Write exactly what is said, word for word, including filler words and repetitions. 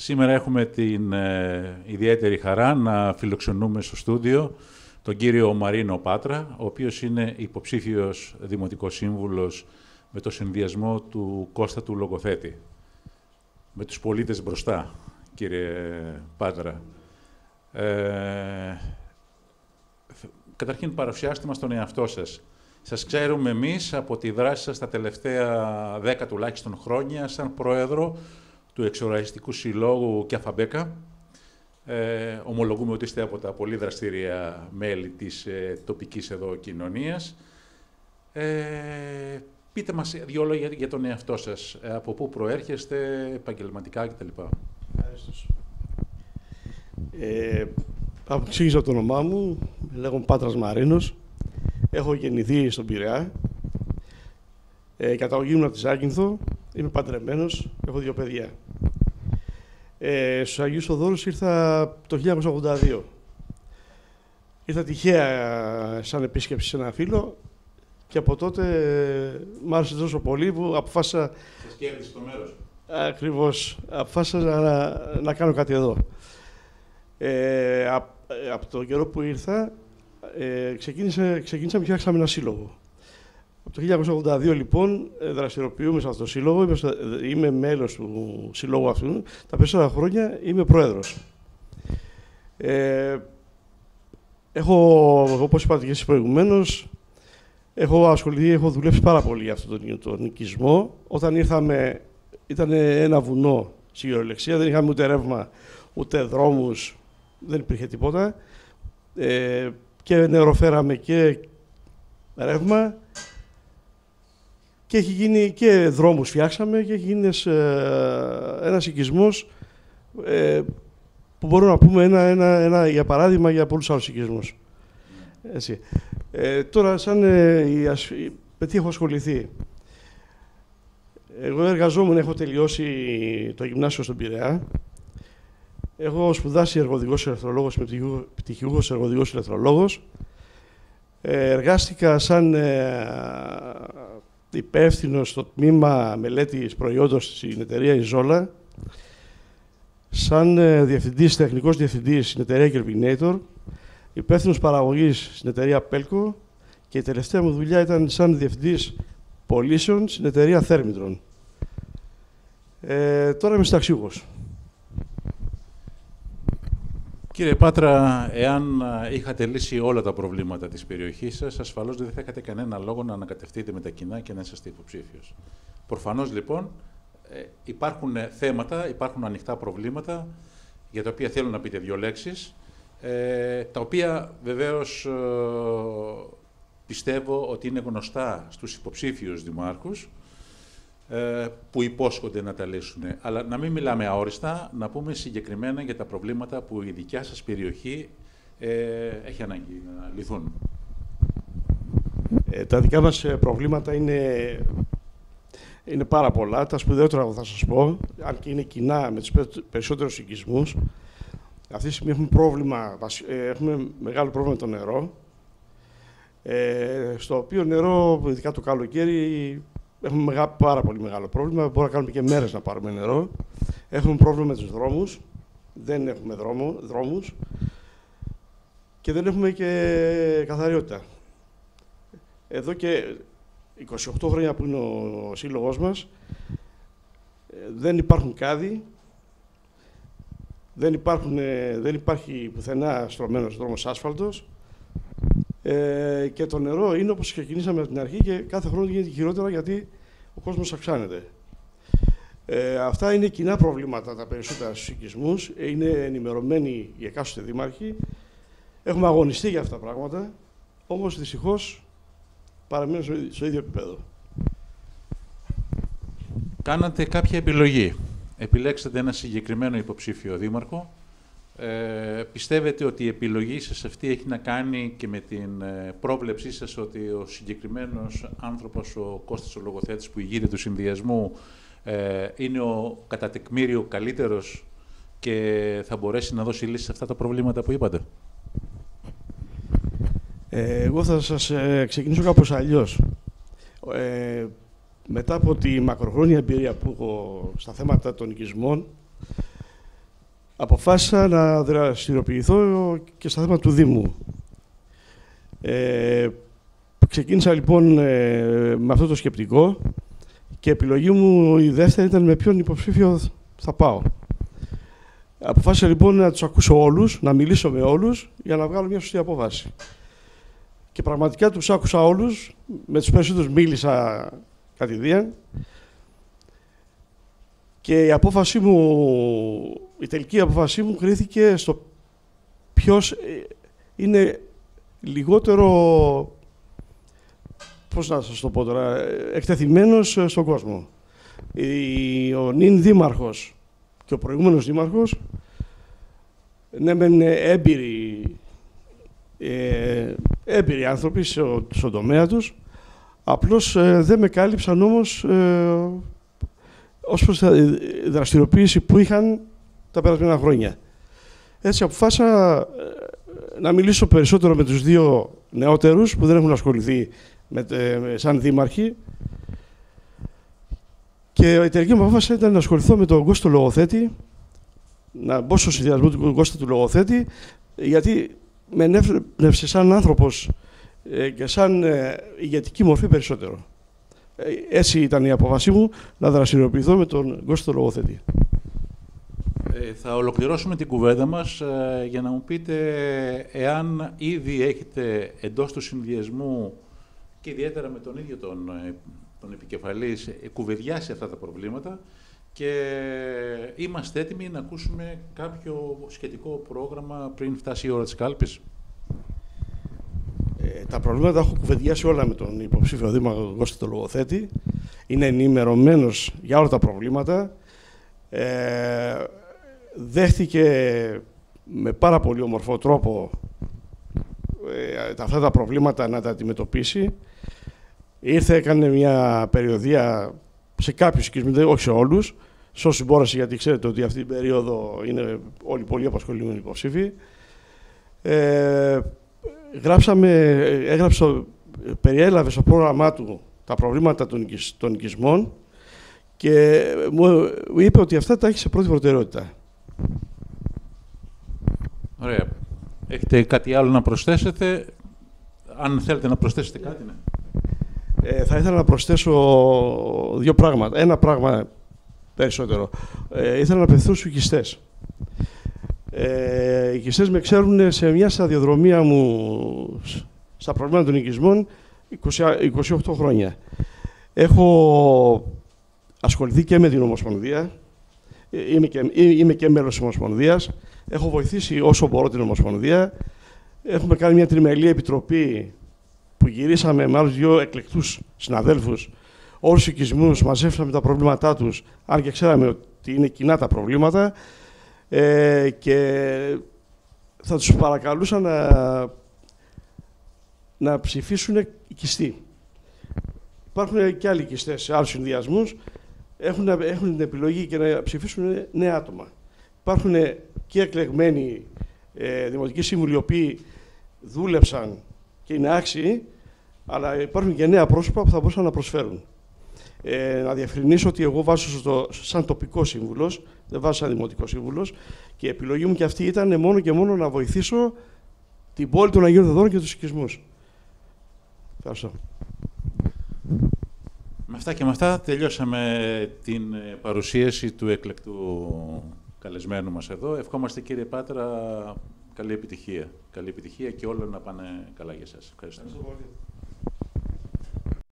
Σήμερα έχουμε την ε, ιδιαίτερη χαρά να φιλοξενούμε στο στούντιο τον κύριο Μαρίνο Πάτρα, ο οποίος είναι υποψήφιος δημοτικός σύμβουλος με το συνδυασμό του Κώστα του Λογοθέτη. Με τους πολίτες μπροστά, κύριε Πάτρα. Ε, καταρχήν, παρουσιάστε μας τον εαυτό σας. Σας ξέρουμε εμείς από τη δράση σας τα τελευταία δέκα τουλάχιστον χρόνια σαν πρόεδρο του Εξοραϊστικού Συλλόγου Κιαφαμπέκα. Ε, ομολογούμε ότι είστε από τα πολύ δραστήρια μέλη της ε, τοπικής εδώ κοινωνίας. Ε, πείτε μας δύο λόγια για, για τον εαυτό σας. Ε, από πού προέρχεστε, επαγγελματικά κτλ. Ευχαριστώ. Ε, Αποξήγησα το όνομά μου, λέγομαι Πάτρας Μαρίνος. Έχω γεννηθεί στον Πειραιά. Ε, καταγωγή μου από τη Ζάκυνθο. Είμαι παντρεμένος, έχω δύο παιδιά. Ε, στους Αγίους Οδόρους ήρθα το χίλια εννιακόσια ογδόντα δύο. Ήρθα τυχαία σαν επίσκεψη σε ένα φίλο και από τότε μ' άρεσε τόσο πολύ που αποφάσισα... Σας κέρδισε το μέρος. Ακριβώς. Αποφάσισα να, να κάνω κάτι εδώ. Ε, από, από τον καιρό που ήρθα, ε, ξεκίνησα, ξεκίνησαμε και φτιάξαμε ένα σύλλογο. Από το χίλια εννιακόσια ογδόντα δύο, λοιπόν, δραστηριοποιούμε σε αυτό το σύλλογο. Είμαι, είμαι μέλος του συλλόγου αυτού. Τα περισσότερα χρόνια είμαι πρόεδρος. Ε, έχω, όπως είπατε και εσείς προηγουμένως, έχω ασχοληθεί, έχω δουλέψει πάρα πολύ για αυτόν τον, τον οικισμό. Όταν ήρθαμε, ήταν ένα βουνό στη κυριολεξία, δεν είχαμε ούτε ρεύμα, ούτε δρόμους, δεν υπήρχε τίποτα. Ε, και νερό φέραμε και ρεύμα. Και έχει γίνει και δρόμους φτιάξαμε και έχει γίνει ένας, ε, ένας οικισμός ε, που μπορούμε να πούμε ένα, ένα, ένα, για παράδειγμα για πολλούς άλλους οικισμούς. Έτσι. Ε, τώρα, σαν ε, με τι έχω ασχοληθεί. Εγώ εργαζόμουν, έχω τελειώσει το γυμνάσιο στον Πειραιά. Έχω σπουδάσει εργοδηγός ηλεκτρολόγος, με πτυχιούχος εργοδηγός ηλεκτρολόγος. Ε, εργάστηκα σαν ε, υπεύθυνος στο τμήμα μελέτης προϊόντος στην εταιρεία Ιζόλα, σαν ε, διευθυντής, τεχνικός διευθυντής στην εταιρεία Germinator, υπεύθυνος παραγωγής στην εταιρεία Pelco και η τελευταία μου δουλειά ήταν σαν διευθυντής πωλήσεων στην εταιρεία Thermitron. Ε, τώρα είμαι συνταξιούχος. Κύριε Πάτρα, εάν είχατε λύσει όλα τα προβλήματα της περιοχής σας, ασφαλώς δεν θα είχατε κανένα λόγο να ανακατευτείτε με τα κοινά και να είσαστε υποψήφιος. Προφανώς, λοιπόν, υπάρχουν θέματα, υπάρχουν ανοιχτά προβλήματα, για τα οποία θέλω να πείτε δύο λέξεις, τα οποία βεβαίως πιστεύω ότι είναι γνωστά στους υποψήφιους δημάρχους, που υπόσχονται να τα λύσουν. Αλλά να μην μιλάμε αόριστα, να πούμε συγκεκριμένα για τα προβλήματα που η δικιά σας περιοχή ε, έχει ανάγκη να λυθούν. Ε, τα δικά μας προβλήματα είναι, είναι πάρα πολλά. Τα σπουδαιότερα θα σας πω, αν και είναι κοινά με τους περισσότερους οικισμούς. Αυτή τη στιγμή έχουμε, πρόβλημα, έχουμε μεγάλο πρόβλημα με το νερό, ε, στο οποίο νερό, ειδικά το καλοκαίρι, έχουμε μεγά, πάρα πολύ μεγάλο πρόβλημα. Μπορούμε να κάνουμε και μέρες να πάρουμε νερό. Έχουμε πρόβλημα με τους δρόμους. Δεν έχουμε δρόμο, δρόμους. Και δεν έχουμε και καθαριότητα. Εδώ και είκοσι οκτώ χρόνια που είναι ο σύλλογός μας, δεν υπάρχουν κάδοι. Δεν, υπάρχουν, δεν υπάρχει πουθενά στρωμένος δρόμος άσφαλτος. Ε, και το νερό είναι όπως ξεκινήσαμε από την αρχή και κάθε χρόνο γίνεται χειρότερα γιατί ο κόσμος αυξάνεται. Ε, αυτά είναι κοινά προβλήματα τα περισσότερα στους οικισμούς. Είναι ενημερωμένοι οι εκάστοτε δήμαρχοι. Έχουμε αγωνιστεί για αυτά τα πράγματα, όμως δυστυχώς παραμένουν στο, στο ίδιο επίπεδο. Κάνατε κάποια επιλογή. Επιλέξατε ένα συγκεκριμένο υποψήφιο δήμαρχο. Ε, πιστεύετε ότι η επιλογή σας αυτή έχει να κάνει και με την ε, πρόβλεψή σας ότι ο συγκεκριμένος άνθρωπος, ο Κώστας ο Λογοθέτης που ηγείται του συνδυασμού, ε, είναι ο κατά τεκμήριο καλύτερος και θα μπορέσει να δώσει λύση σε αυτά τα προβλήματα που είπατε? Ε, εγώ θα σας ε, ξεκινήσω κάπως αλλιώς. Ε, μετά από τη μακροχρόνια εμπειρία που έχω στα θέματα των οικισμών, αποφάσισα να δραστηριοποιηθώ και στα θέματα του Δήμου. Ε, ξεκίνησα λοιπόν ε, με αυτό το σκεπτικό και η επιλογή μου η δεύτερη ήταν με ποιον υποψήφιο θα πάω. Αποφάσισα λοιπόν να τους ακούσω όλους, να μιλήσω με όλους για να βγάλω μια σωστή απόφαση. Και πραγματικά τους άκουσα όλους, με τους περισσότερους μίλησα κατηδίαν και η απόφαση μου, η τελική απόφασή μου κρίθηκε στο ποιος είναι λιγότερο, πώς να σας το πω τώρα, εκτεθειμένος στον κόσμο. Ο νυν δήμαρχος και ο προηγούμενος δήμαρχος, ναι μεν έμπειροι, ε, έμπειροι άνθρωποι στο, στον τομέα τους, απλώς ε, δεν με κάλυψαν όμως ε, ως προς τη δραστηριοποίηση που είχαν τα περασμένα χρόνια. Έτσι αποφάσισα ε, να μιλήσω περισσότερο με τους δύο νεότερους που δεν έχουν ασχοληθεί με, ε, σαν δήμαρχοι, και η τελική μου απόφαση ήταν να ασχοληθώ με τον Κώστα λογοθέτη, να μπω στο συνδυασμό του Κώστα του λογοθέτη, γιατί με ενέπνευσε σαν άνθρωπος ε, και σαν ε, ηγετική μορφή περισσότερο. Ε, έτσι ήταν η απόφασή μου να δραστηριοποιηθώ με τον Κώστα λογοθέτη. Ε, θα ολοκληρώσουμε την κουβέντα μας ε, για να μου πείτε εάν ήδη έχετε εντός του συνδυασμού και ιδιαίτερα με τον ίδιο τον, τον επικεφαλής κουβεντιάσει αυτά τα προβλήματα και είμαστε έτοιμοι να ακούσουμε κάποιο σχετικό πρόγραμμα πριν φτάσει η ώρα της κάλπης. Ε, τα προβλήματα έχω κουβεντιάσει όλα με τον υποψήφιο δήμαρχο Κώστα το λογοθέτη. Είναι ενημερωμένος για όλα τα προβλήματα. Ε, δέχτηκε με πάρα πολύ όμορφο τρόπο ε, αυτά τα προβλήματα να τα αντιμετωπίσει. Ήρθε, έκανε μια περιοδεία σε κάποιους οικισμούς, όχι σε όλους, σε όσους μπόρεσε, γιατί ξέρετε ότι αυτή την περίοδο είναι όλοι πολύ απασχολημένοι υποψήφοι. Ε, γράψαμε, έγραψε, περιέλαβε στο πρόγραμμά του τα προβλήματα των, οικισ, των οικισμών και μου είπε ότι αυτά τα έχει σε πρώτη προτεραιότητα. Ωραία. Έχετε κάτι άλλο να προσθέσετε? Αν θέλετε να προσθέσετε κάτι, ναι. Ε, θα ήθελα να προσθέσω δύο πράγματα. Ένα πράγμα περισσότερο. Ε, ήθελα να απευθυνθώ στους οικιστές. Ε, οι οικιστές με ξέρουν σε μια σταδιοδρομία μου στα προβλήματα των οικισμών είκοσι οκτώ χρόνια. Έχω ασχοληθεί και με την Ομοσπονδία. Είμαι και, είμαι και μέλος της Ομοσπονδίας. Έχω βοηθήσει όσο μπορώ την Ομοσπονδία. Έχουμε κάνει μια τριμελή επιτροπή που γυρίσαμε με άλλους δύο εκλεκτούς συναδέλφους όλους τους οικισμούς, μαζεύσαμε τα προβλήματά τους, αν και ξέραμε ότι είναι κοινά τα προβλήματα, ε, και θα τους παρακαλούσα να, να ψηφίσουν οικιστοί. Υπάρχουν και άλλοι οικιστές σε άλλους συνδυασμούς, έχουν, έχουν την επιλογή και να ψηφίσουν νέα άτομα. Υπάρχουν και εκλεγμένοι ε, δημοτικοί σύμβουλοι, οι οποίοι δούλεψαν και είναι άξιοι, αλλά υπάρχουν και νέα πρόσωπα που θα μπορούσαν να προσφέρουν. Ε, να διευκρινίσω ότι εγώ βάζω στο, σαν τοπικό σύμβουλος, δεν βάζω σαν δημοτικό σύμβουλος, και η επιλογή μου και αυτή ήταν μόνο και μόνο να βοηθήσω την πόλη των Αγίων Θεοδόρων και τους οικισμούς. Ευχαριστώ. Με αυτά και με αυτά τελειώσαμε την παρουσίαση του εκλεκτού καλεσμένου μας εδώ. Ευχόμαστε, κύριε Πάτρα, καλή επιτυχία. Καλή επιτυχία και όλα να πάνε καλά για σας. Ευχαριστώ. Ευχαριστώ πολύ.